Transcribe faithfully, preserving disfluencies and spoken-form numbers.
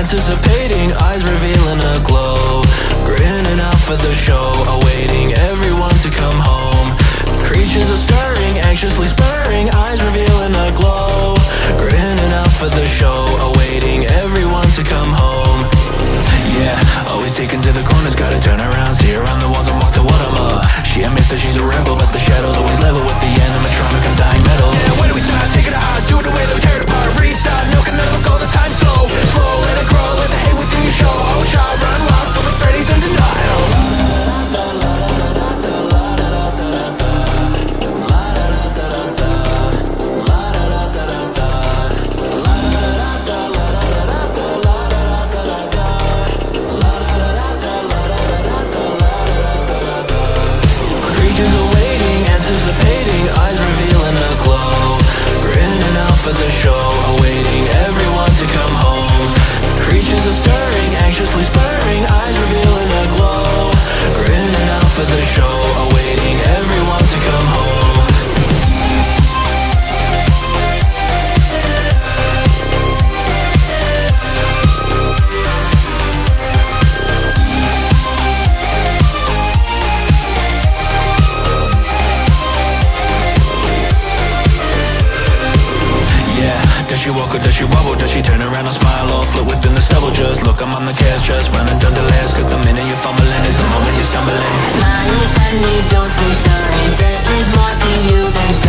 anticipating, eyes revealing a glow. Grinning out for the show, awaiting everyone to come home. Creatures are stirring, anxiously spurring, eyes revealing a glow. Grinning out for the show, awaiting everyone to come home. Yeah, always taken to the corners, gotta turn around, see around the walls and walk to what I'm uh She admits that she's a rebel, but the shadows always level with the animatronic and dying metal. Yeah, where do we start? Take it out, do it the way that we tear it apart. Restart, milk and never go, the time slow. Slow, let it grow, let the hate within you show. Oh child, run wild, full of Freddy's and denial. Anticipating, eyes revealing a glow. Grinning out for the show, awaiting everyone to come home. Creatures are stirring, anxiously spurring, eyes revealing a glow. Grinning out for the show, awaiting everyone to come home. Does she walk or does she wobble? Does she turn around and smile or float within the stubble? Just look, I'm on the cash, just running down the last. Cause the minute you're fumbling is the moment you're stumbling. Smile and you don't say sorry. There is more to you than